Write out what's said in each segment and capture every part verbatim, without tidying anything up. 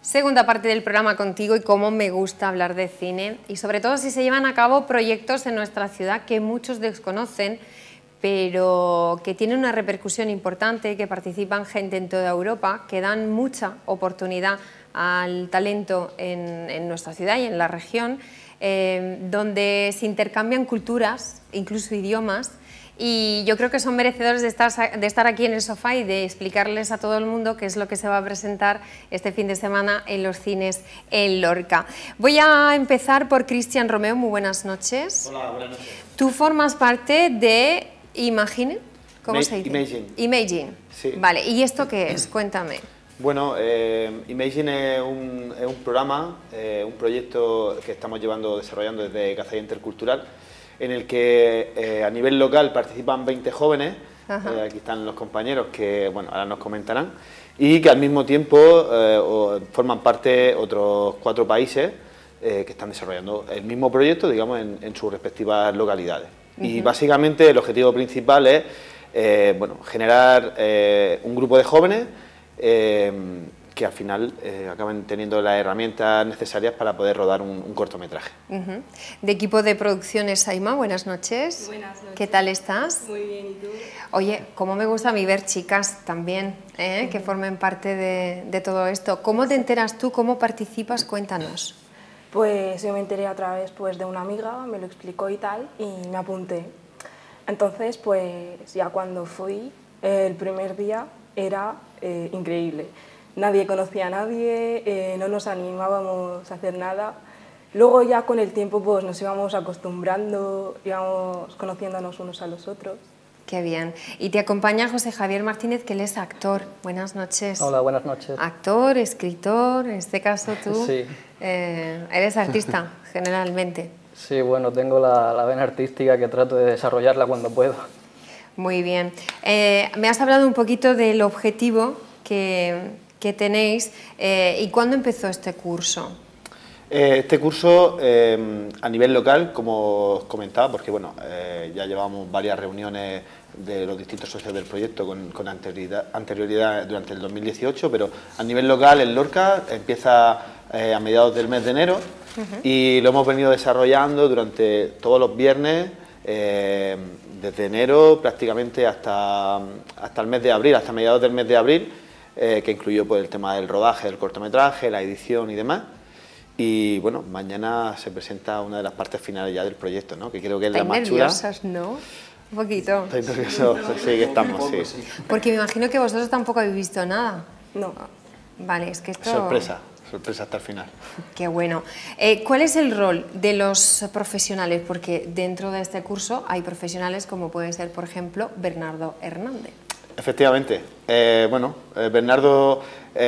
Segunda parte del programa contigo y cómo me gusta hablar de cine y sobre todo si se llevan a cabo proyectos en nuestra ciudad que muchos desconocen, pero que tienen una repercusión importante, que participan gente en toda Europa, que dan mucha oportunidad al talento en, en nuestra ciudad y en la región, eh, donde se intercambian culturas, incluso idiomas. Y yo creo que son merecedores de estar, de estar aquí en el sofá y de explicarles a todo el mundo qué es lo que se va a presentar este fin de semana en los cines en Lorca. Voy a empezar por Cristian Romeo, muy buenas noches. Hola, buenas noches. Tú formas parte de Imagine, ¿cómo se dice? Imagine. Imagine, sí. Vale, ¿y esto qué es? Cuéntame. Bueno, eh, Imagine es un, es un programa, eh, un proyecto que estamos llevando, desarrollando desde Cazalla Intercultural, en el que eh, a nivel local participan veinte jóvenes, eh, aquí están los compañeros que bueno, ahora nos comentarán, y que al mismo tiempo eh, o, forman parte otros cuatro países eh, que están desarrollando el mismo proyecto, digamos, en, en sus respectivas localidades. Uh-huh. Y básicamente el objetivo principal es eh, bueno, generar eh, un grupo de jóvenes eh, que al final eh, acaban teniendo las herramientas necesarias para poder rodar un, un cortometraje. Uh-huh. De equipo de producciones, Aima, buenas noches. Buenas noches. ¿Qué tal estás? Muy bien, ¿y tú? Oye, cómo me gusta a mí ver chicas también, ¿eh? Uh-huh. que formen parte de, de todo esto. ¿Cómo te enteras tú? ¿Cómo participas? Cuéntanos. Pues yo me enteré a través pues, de una amiga, me lo explicó y tal, y me apunté. Entonces, pues ya cuando fui, eh, el primer día era eh, increíble. Nadie conocía a nadie, eh, no nos animábamos a hacer nada. Luego ya con el tiempo pues, nos íbamos acostumbrando, íbamos conociéndonos unos a los otros. Qué bien. Y te acompaña José Javier Martínez, que él es actor. Buenas noches. Hola, buenas noches. Actor, escritor, en este caso tú sí. eh, eres artista, generalmente. Sí, bueno, tengo la, la vena artística que trato de desarrollarla cuando puedo. Muy bien. Eh, me has hablado un poquito del objetivo que... que tenéis eh, y cuándo empezó este curso. Eh, este curso eh, a nivel local, como os comentaba, porque bueno, eh, ya llevamos varias reuniones de los distintos socios del proyecto con, con anterioridad, anterioridad durante el dos mil dieciocho, pero a nivel local en Lorca empieza eh, a mediados del mes de enero. Uh-huh. Y lo hemos venido desarrollando durante todos los viernes, eh, desde enero prácticamente hasta, hasta el mes de abril, hasta mediados del mes de abril. Eh, que incluyó pues, el tema del rodaje del cortometraje, la edición y demás. Y bueno, mañana se presenta una de las partes finales ya del proyecto, ¿no? Que creo que es la más chula. ¿Estáis nerviosas, no? Un poquito. ¿Estáis nerviosos? Sí, que estamos, sí. Porque me imagino que vosotros tampoco habéis visto nada. No. Vale, es que esto... Sorpresa, sorpresa hasta el final. Qué bueno. Eh, ¿Cuál es el rol de los profesionales? Porque dentro de este curso hay profesionales como puede ser, por ejemplo, Bernardo Hernández. Efectivamente. Eh, bueno, eh, Bernardo,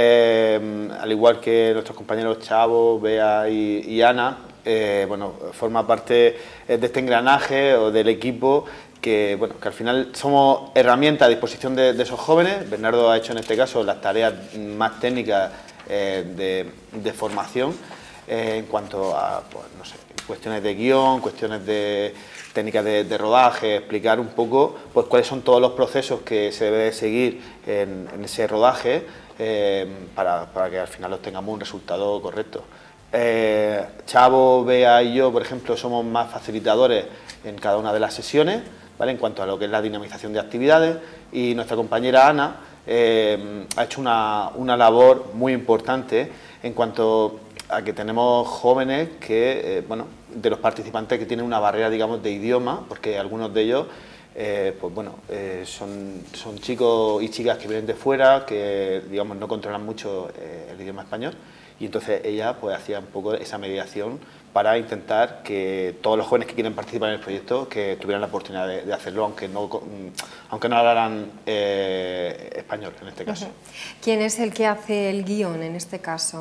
eh, al igual que nuestros compañeros Chavo, Bea y, y Ana, eh, bueno, forma parte de este engranaje o del equipo que, bueno, que al final somos herramientas a disposición de, de esos jóvenes. Bernardo ha hecho en este caso las tareas más técnicas eh, de, de formación eh, en cuanto a, pues, no sé, cuestiones de guión, cuestiones de técnicas de, de rodaje, explicar un poco pues, cuáles son todos los procesos que se debe seguir en, en ese rodaje eh, para, para que al final obtengamos un resultado correcto. Eh, Chavo, Bea y yo, por ejemplo, somos más facilitadores en cada una de las sesiones, ¿vale? En cuanto a lo que es la dinamización de actividades, y nuestra compañera Ana eh, ha hecho una, una labor muy importante en cuanto a que tenemos jóvenes que, eh, bueno, de los participantes que tienen una barrera, digamos, de idioma, porque algunos de ellos, eh, pues bueno, eh, son, son chicos y chicas que vienen de fuera, que, digamos, no controlan mucho eh, el idioma español, y entonces ella, pues, hacía un poco esa mediación para intentar que todos los jóvenes que quieren participar en el proyecto, que tuvieran la oportunidad de, de hacerlo, aunque no, aunque no hablaran eh, español, en este caso. Uh-huh. ¿Quién es el que hace el guión, en este caso?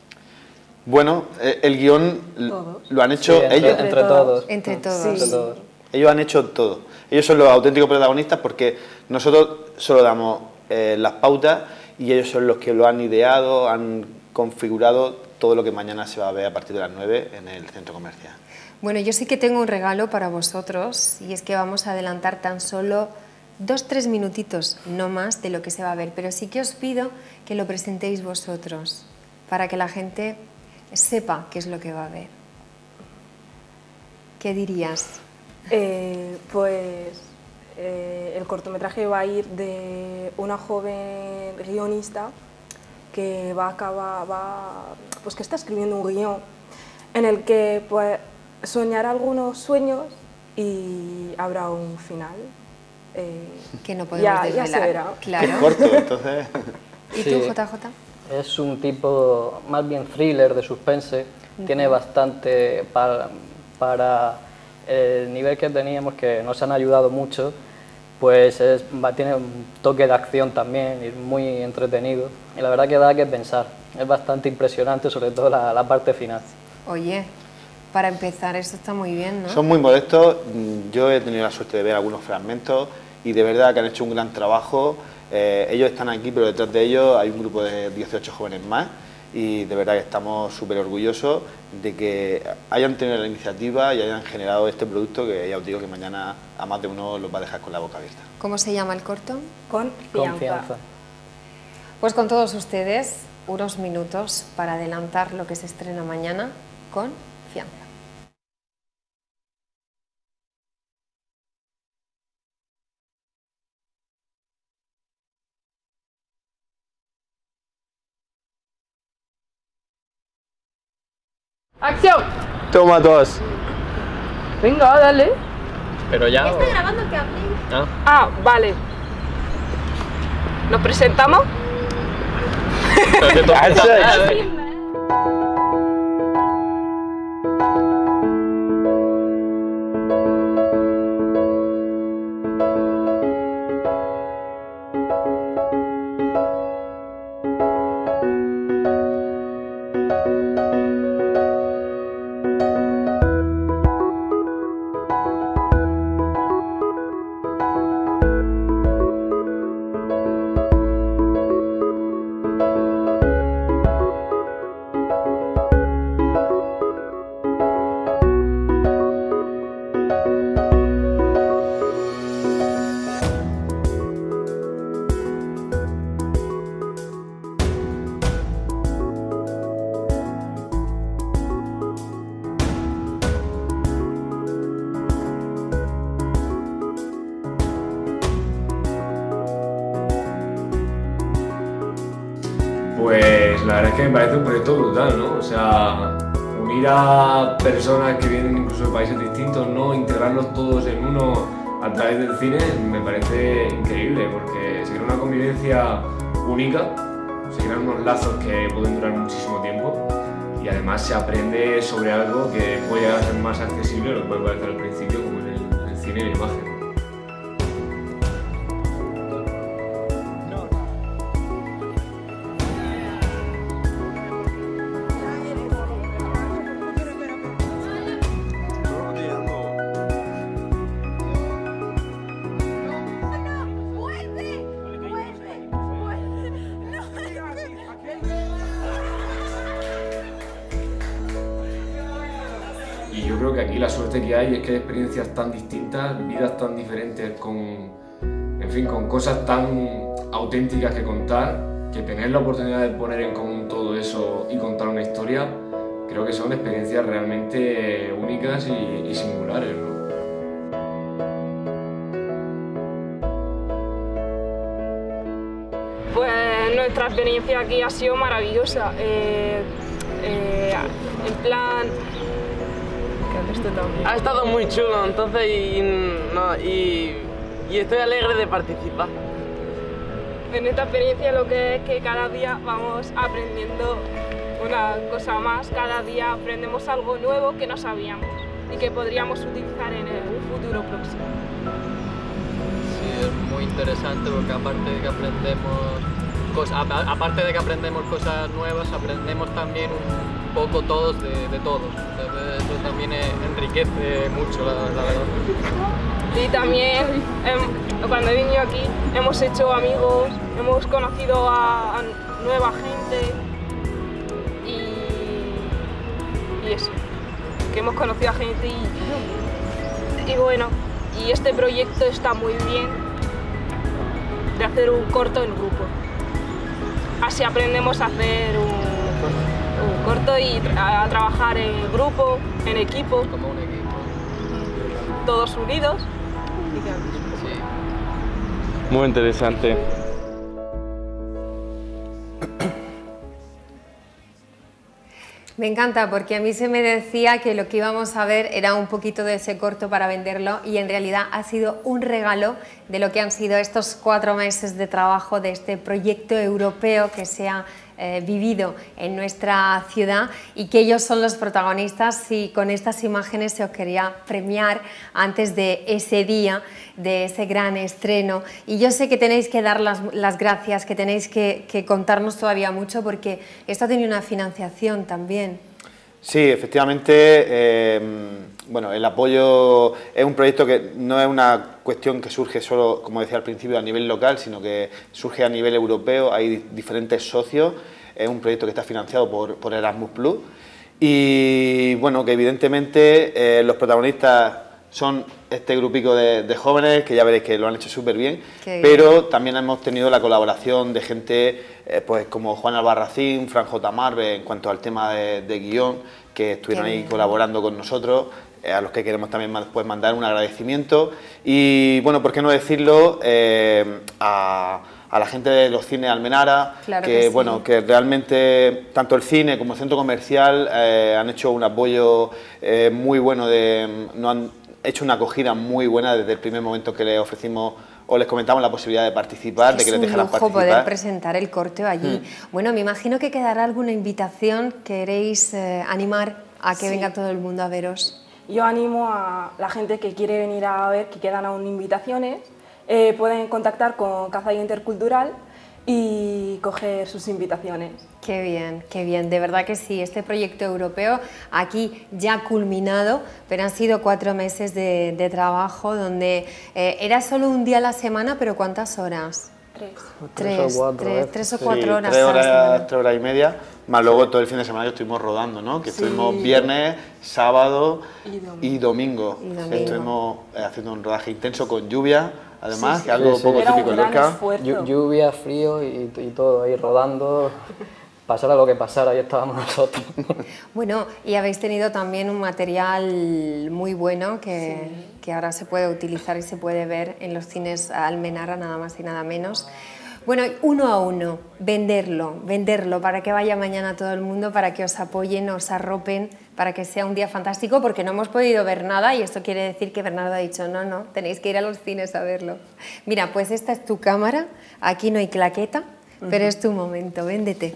Bueno, el guión ¿Todos? Lo han hecho sí, entre, ellos. Entre todos. Entre todos. Sí. Entre todos. Ellos han hecho todo. Ellos son los auténticos protagonistas porque nosotros solo damos eh, las pautas y ellos son los que lo han ideado, han configurado todo lo que mañana se va a ver a partir de las nueve en el centro comercial. Bueno, yo sí que tengo un regalo para vosotros y es que vamos a adelantar tan solo dos, tres minutitos, no más de lo que se va a ver, pero sí que os pido que lo presentéis vosotros. para que la gente sepa qué es lo que va a ver? ¿Qué dirías? Eh, pues eh, el cortometraje va a ir de una joven guionista que va a acabar, va, pues que está escribiendo un guión en el que pues, soñará algunos sueños y habrá un final. Eh, que no podemos ya, desvelar. Ya se verá. Claro. Es corto, entonces. ¿Y Sí. tú, J J? Es un tipo más bien thriller, de suspense. Uh-huh. Tiene bastante para, para el nivel que teníamos, que nos han ayudado mucho. Pues es, tiene un toque de acción también, y muy entretenido. Y la verdad que da que pensar. Es bastante impresionante, sobre todo la, la parte final. Oye, para empezar, esto está muy bien, ¿no? Son muy modestos. Yo he tenido la suerte de ver algunos fragmentos y de verdad que han hecho un gran trabajo. Eh, ellos están aquí, pero detrás de ellos hay un grupo de dieciocho jóvenes más y de verdad que estamos súper orgullosos de que hayan tenido la iniciativa y hayan generado este producto que ya os digo que mañana a más de uno los va a dejar con la boca abierta. ¿Cómo se llama el corto? Confianza. Confianza. Pues con todos ustedes, unos minutos para adelantar lo que se estrena mañana, Confianza. ¡Acción! Toma dos. Venga, dale. Pero ya... Estoy grabando que hablé. ¿Ah? Ah, vale. ¿Nos presentamos? Pues la verdad es que me parece un proyecto brutal, ¿no? O sea, unir a personas que vienen incluso de países distintos, ¿no? Integrarlos todos en uno a través del cine me parece increíble porque se crea una convivencia única, se crean unos lazos que pueden durar muchísimo tiempo y además se aprende sobre algo que puede llegar a ser más accesible de lo que puede parecer al principio, como en el, el cine y la imagen. Y yo creo que aquí la suerte que hay es que hay experiencias tan distintas, vidas tan diferentes, con, en fin, con cosas tan auténticas que contar, que tener la oportunidad de poner en común todo eso y contar una historia, creo que son experiencias realmente únicas y, y singulares, ¿no? Pues nuestra experiencia aquí ha sido maravillosa. Eh, eh, en plan... Ha estado muy chulo, entonces, y, no, y, y estoy alegre de participar. En esta experiencia lo que es que cada día vamos aprendiendo una cosa más, cada día aprendemos algo nuevo que no sabíamos y que podríamos utilizar en un futuro próximo. Sí, es muy interesante porque aparte de que aprendemos cosas, aparte de que aprendemos cosas nuevas, aprendemos también un poco todos de, de todos. Entonces, eso también enriquece mucho, la, la verdad. Y también em, cuando he venido aquí hemos hecho amigos, hemos conocido a, a nueva gente y, y eso, que hemos conocido a gente y, y bueno, y este proyecto está muy bien de hacer un corto en grupo. Así aprendemos a hacer un un corto y a, a trabajar en grupo, en equipo. Como un equipo. Todos unidos. Sí. Muy interesante. Me encanta porque a mí se me decía que lo que íbamos a ver era un poquito de ese corto para venderlo y en realidad ha sido un regalo de lo que han sido estos cuatro meses de trabajo de este proyecto europeo que se ha eh, vivido en nuestra ciudad y que ellos son los protagonistas y con estas imágenes se os quería premiar antes de ese día, de ese gran estreno. Y yo sé que tenéis que dar las, las gracias, que tenéis que, que contarnos todavía mucho porque esto ha tenido una financiación también. Sí, efectivamente, eh, bueno, el apoyo es un proyecto que no es una cuestión que surge solo, como decía al principio, a nivel local, sino que surge a nivel europeo, hay diferentes socios, es un proyecto que está financiado por, por Erasmus Plus y bueno, que evidentemente eh, los protagonistas son este grupico de, de jóvenes que ya veréis que lo han hecho súper bien, pero también hemos tenido la colaboración de gente eh, pues como Juan Albarracín, Fran J. Marve en cuanto al tema de, de guión, que estuvieron ahí colaborando con nosotros, eh, a los que queremos también pues, mandar un agradecimiento y bueno, por qué no decirlo, eh, a, a la gente de los cines Almenara, claro que, que sí. bueno, que realmente tanto el cine como el centro comercial eh, han hecho un apoyo eh, muy bueno, de, no han hecho una acogida muy buena desde el primer momento que les ofrecimos o les comentamos la posibilidad de participar, de que les dejaran participar. Es un lujo poder presentar el corto allí. Mm. Bueno, me imagino que quedará alguna invitación, ¿queréis eh, animar a que sí. venga todo el mundo a veros? Yo animo a la gente que quiere venir a ver, que quedan aún invitaciones, eh, pueden contactar con Kazalla Intercultural y coger sus invitaciones. Qué bien, qué bien, de verdad que sí, este proyecto europeo aquí ya ha culminado, pero han sido cuatro meses de, de trabajo donde eh, era solo un día a la semana, pero ¿cuántas horas? Tres. Tres, tres o cuatro, tres, ¿eh? tres o Sí, cuatro horas. Tres horas, tres horas y media, más luego todo el fin de semana que estuvimos rodando, ¿no? Que Sí. estuvimos viernes, sábado y domingo. Y domingo. Y domingo. Estuvimos eh, haciendo un rodaje intenso con lluvia, además, Sí, sí. que algo Sí, sí. poco Era típico un en gran Lorca. esfuerzo. Lluvia, frío y, y todo ahí rodando. Pasara lo que pasara, ahí estábamos nosotros. Bueno, y habéis tenido también un material muy bueno que, sí. que ahora se puede utilizar y se puede ver en los cines Almenara, nada más y nada menos. Bueno, uno a uno, venderlo, venderlo para que vaya mañana todo el mundo, para que os apoyen, os arropen, para que sea un día fantástico, porque no hemos podido ver nada y esto quiere decir que Bernardo ha dicho, no, no, tenéis que ir a los cines a verlo. Mira, pues esta es tu cámara, aquí no hay claqueta, pero es tu momento, véndete.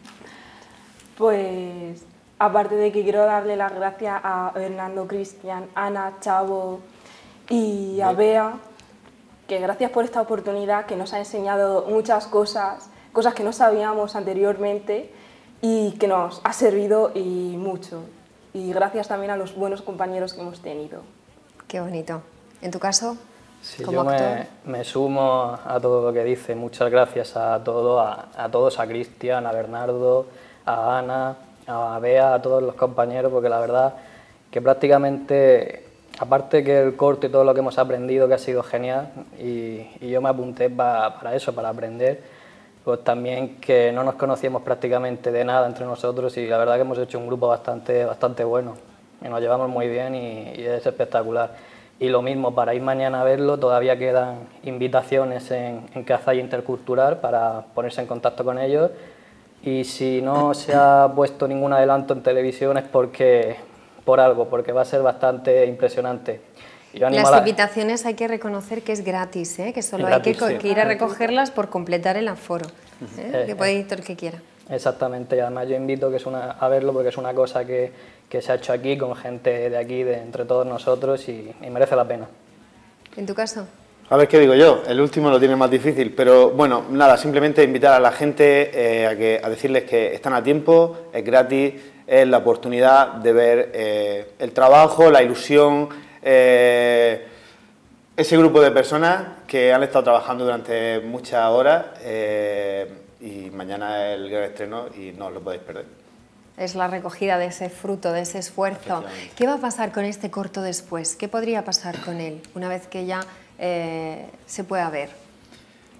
Pues, aparte de que quiero darle las gracias a Hernando, Cristian, Ana, Chavo y a Bea, que gracias por esta oportunidad que nos ha enseñado muchas cosas, cosas que no sabíamos anteriormente y que nos ha servido y mucho. Y gracias también a los buenos compañeros que hemos tenido. Qué bonito. ¿En tu caso? Sí, como yo actor? me, me sumo a todo lo que dice. Muchas gracias a, todo, a, a todos, a Cristian, a Bernardo, a Ana, a Bea, a todos los compañeros, porque la verdad que prácticamente, aparte que el corto y todo lo que hemos aprendido, que ha sido genial, y, y yo me apunté pa, para eso, para aprender, pues también que no nos conocíamos prácticamente de nada entre nosotros y la verdad que hemos hecho un grupo bastante, bastante bueno, y nos llevamos muy bien y, y es espectacular. Y lo mismo, para ir mañana a verlo, todavía quedan invitaciones en, en Kazalla Intercultural para ponerse en contacto con ellos. Y si no se ha puesto ningún adelanto en televisión es porque, por algo, porque va a ser bastante impresionante. Y yo Las a... invitaciones hay que reconocer que es gratis, ¿eh? Que solo es hay gratis, que, sí. que ir a recogerlas por completar el aforo, ¿eh? Eh, que puede eh. ir todo el que quiera. Exactamente, y además yo invito que es una, a verlo porque es una cosa que, que se ha hecho aquí con gente de aquí, de entre todos nosotros y, y merece la pena. ¿En tu caso? A ver qué digo yo, el último lo tiene más difícil, pero bueno, nada, simplemente invitar a la gente eh, a, que, a decirles que están a tiempo, es gratis, es la oportunidad de ver eh, el trabajo, la ilusión, eh, ese grupo de personas que han estado trabajando durante muchas horas eh, y mañana es el gran estreno y no os lo podéis perder. Es la recogida de ese fruto, de ese esfuerzo. ¿Qué va a pasar con este corto después? ¿Qué podría pasar con él una vez que ya eh, se pueda ver?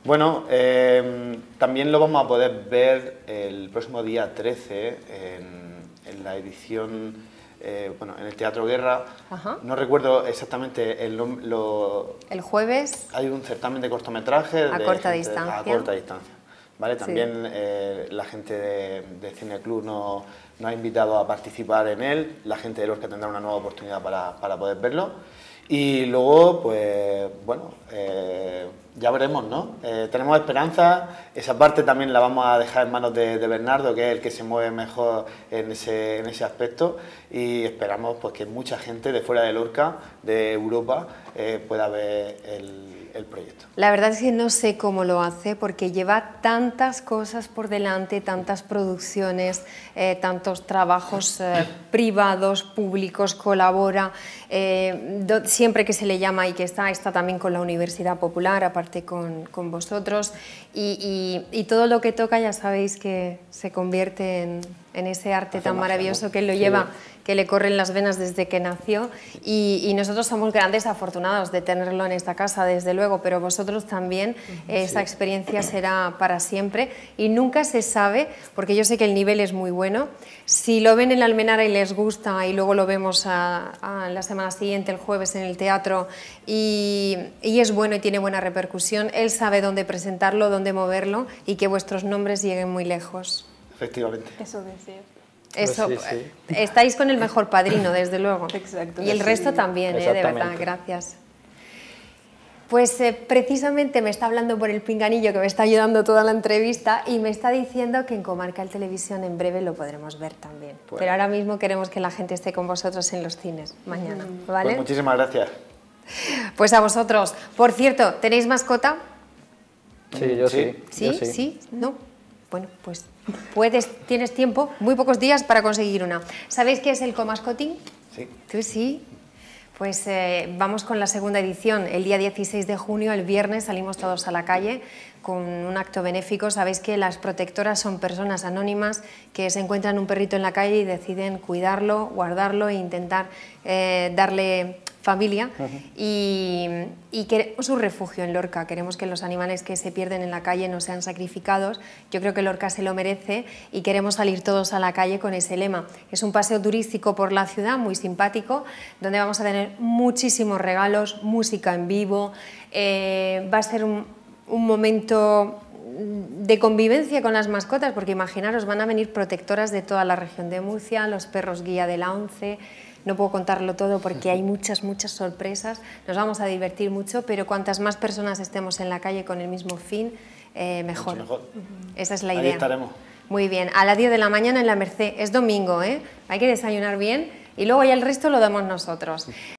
Bueno, eh, también lo vamos a poder ver el próximo día trece en, en la edición, eh, bueno, en el Teatro Guerra. Ajá. No recuerdo exactamente el nombre. Lo, el jueves. Hay un certamen de cortometraje. A de corta gente, distancia. A corta distancia. ¿Vale? También Sí. eh, la gente de, de Cineclub nos, nos ha invitado a participar en él. La gente de Lorca tendrá una nueva oportunidad para, para poder verlo. Y luego, pues, bueno, eh, ya veremos, ¿no? Eh, tenemos esperanza, esa parte también la vamos a dejar en manos de, de Bernardo, que es el que se mueve mejor en ese, en ese aspecto, y esperamos pues, que mucha gente de fuera de Lorca, de Europa, eh, pueda ver el, el proyecto. La verdad es que no sé cómo lo hace, porque lleva tantas cosas por delante, tantas producciones, eh, tantos trabajos eh, privados, públicos, colabora, eh, do, siempre que se le llama y que está, está también con la Universidad Popular, aparte con, con vosotros, y, y, y todo lo que toca ya sabéis que se convierte en, en ese arte tan maravilloso que él lo lleva, que le corren las venas desde que nació, y, y nosotros somos grandes afortunados de tenerlo en esta casa, desde luego, pero vosotros también, eh, esa experiencia será para siempre, y nunca se sabe, porque yo sé que el nivel es muy bueno, si lo ven en la Almenara y les gusta, y luego lo vemos a, a la semana siguiente, el jueves, en el teatro, y, y es bueno y tiene buena repercusión, él sabe dónde presentarlo, dónde moverlo, y que vuestros nombres lleguen muy lejos. Efectivamente. Eso deseo. Eso, Pues sí, sí. estáis con el mejor padrino, desde luego. Exacto. Y el Sí. resto también, eh, de verdad, gracias. Pues eh, precisamente me está hablando por el pinganillo, que me está ayudando toda la entrevista, y me está diciendo que en Comarcal Televisión en breve lo podremos ver también. Pues. Pero ahora mismo queremos que la gente esté con vosotros en los cines mañana, ¿vale? Pues muchísimas gracias. Pues a vosotros. Por cierto, ¿tenéis mascota? Sí, yo sí. ¿Sí? yo ¿Sí? sí. ¿No? Bueno, pues puedes, tienes tiempo, muy pocos días para conseguir una. ¿Sabéis qué es el comascoting? Sí. ¿Tú sí? Pues eh, vamos con la segunda edición. El día dieciséis de junio, el viernes, salimos todos a la calle con un acto benéfico. Sabéis que las protectoras son personas anónimas que se encuentran un perrito en la calle y deciden cuidarlo, guardarlo e intentar eh, darle familia, uh-huh. y, y queremos un refugio en Lorca. Queremos que los animales que se pierden en la calle no sean sacrificados. Yo creo que Lorca se lo merece y queremos salir todos a la calle con ese lema. Es un paseo turístico por la ciudad muy simpático, donde vamos a tener muchísimos regalos, música en vivo, eh, va a ser un, un momento de convivencia con las mascotas, porque imaginaros, van a venir protectoras de toda la región de Murcia, los perros guía de la ONCE. No puedo contarlo todo porque hay muchas, muchas sorpresas, nos vamos a divertir mucho, pero cuantas más personas estemos en la calle con el mismo fin, eh, mejor. mejor. Esa es la Ahí idea. estaremos. Muy bien, a las diez de la mañana en la Merced, es domingo, ¿eh? Hay que desayunar bien y luego ya el resto lo damos nosotros.